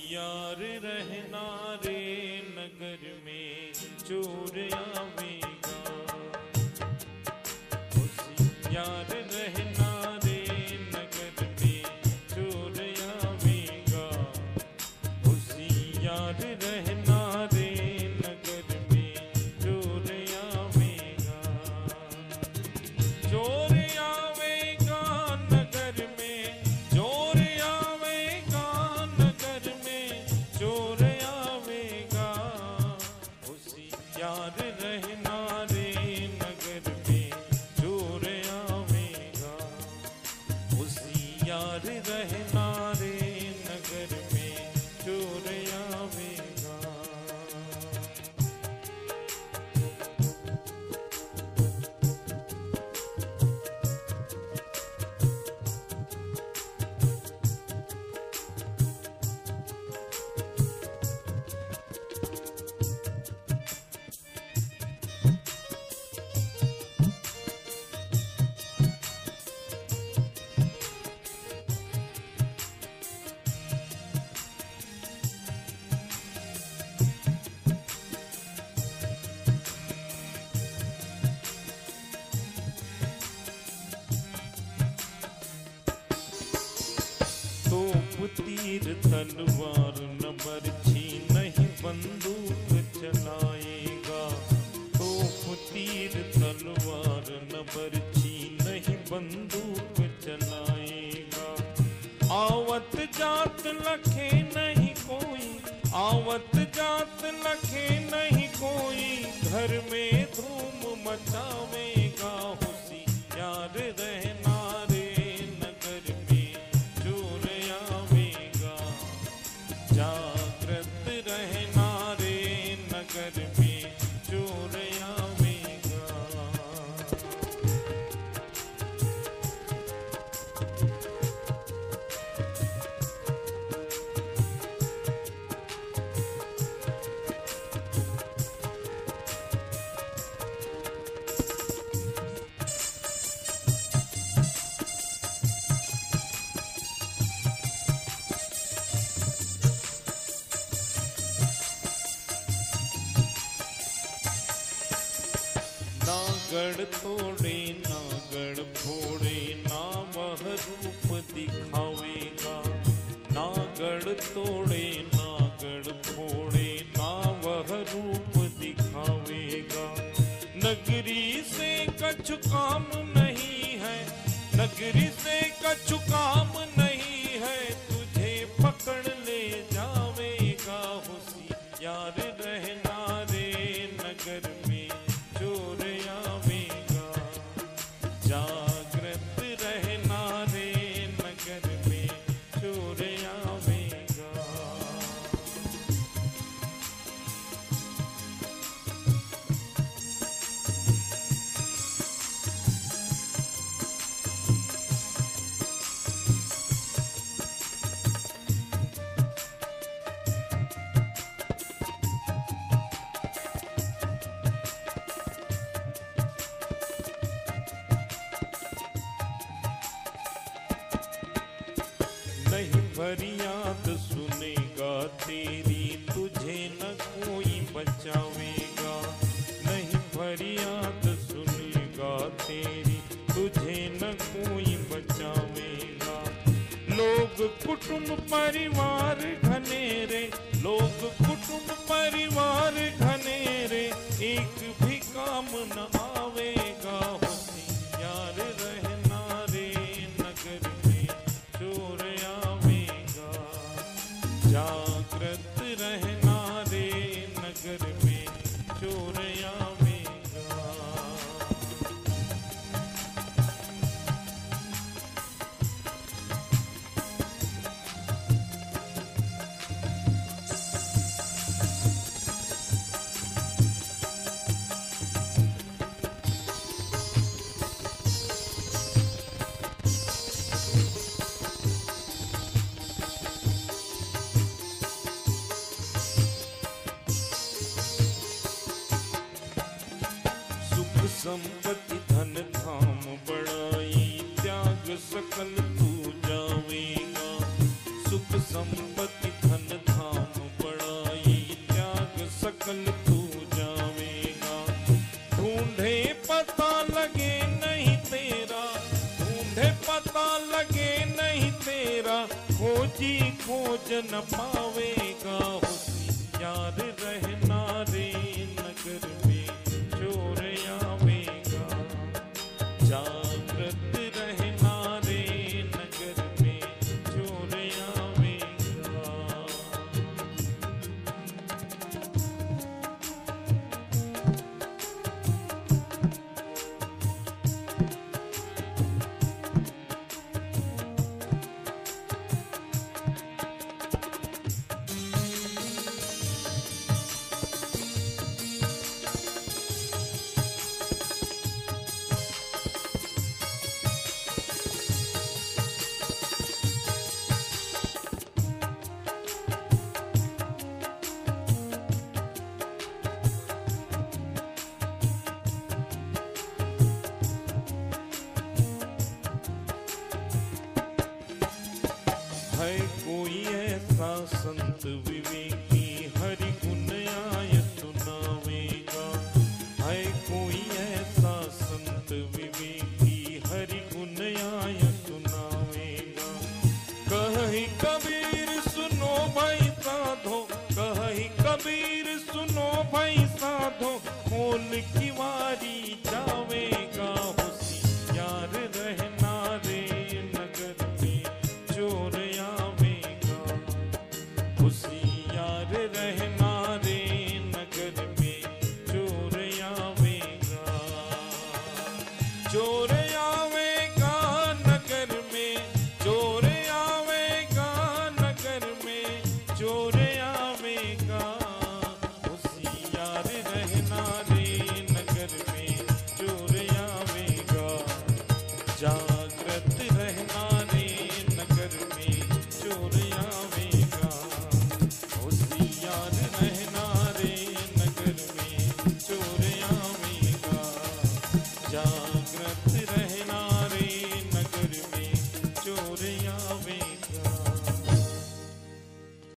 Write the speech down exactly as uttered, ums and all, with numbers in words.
होशियार रहना रे नगर में चोर आवेगा। होशियार रहना रे नगर में चोर आवेगा। होशियार रहना रे नगर में चोर आवेगा। चोर आवेगा नगर में, चोर आवेगा नगर में, चोर आवेगा। होशियार रहना रे नगर में चोर आवेगा। होशियार रहना रे नगर में चोर आवेगा। तीर तलवार न बरछी नहीं बंदूक चलाएगा। तोप तीर तलवार न बरछी नहीं बंदूक चलाएगा। आवत जात लखे नहीं कोई, आवत जात लखे नहीं कोई, घर में धूम मचावेगा। होशियार रहना रे नगर में चोर आवेगा। जागृत रहना रे नगर में चोर आवेगा। नागड़ तोड़े नागड़ फोड़े ना वह रूप दिखावेगा। नागड़ तोड़े नागड़ फोड़े ना वह रूप दिखावेगा। नगरी से कछु काम नहीं है, नगरी से कछु काम नहीं है, तुझे पकड़ ले जावेगा। होशियार रहना रे नगर में चोर आवेगा। जागृत रहना रे नगर में चोर आवेगा। नहीं फरियाद सुनेगा तेरी, तुझे न कोई बचावेगा। नहीं फरियाद सुनेगा तेरी, तुझे न कोई बचावेगा। लोग कुटुंब परिवार घनेरे, लोग कुटुंब परिवार घनेरे, एक भी काम न आवेगा। होशियार रहना रे नगर में चोर आवेगा। जागृत रहना रे नगर में चोर आवेगा। संपत्ति धन धाम बड़ाई, त्याग सकल तू जावेगा। सुख संपत्ति धन धाम खोजी खोज न पावेगा, होशियार रहना रे नगर में चोर आवेगा। जागृत रहना रे नगर में चोर आवेगा। है कोई ऐसा संत विवेकी हरि गुण आय सुनावेगा। है कोई ऐसा संत विवेकी हरि गुण आय सुनावेगा। कहि कबीर सुनो भाई साधो, कहि कबीर सुनो भाई साधो, खोल की वारी जावेगा। होशियार रहना रे नगर में चोर आवेगा। होशियार रहना रे नगर में चोर आवेगा। चोर आवेगा नगर में, चोर आवेगा नगर में, चोर आवेगा। होशियार रहना रे नगर में चोर आवेगा। जागृत रहना रे नगर में चोर आवेगा। होशियार रहना रे नगर में चोर आवेगा। जा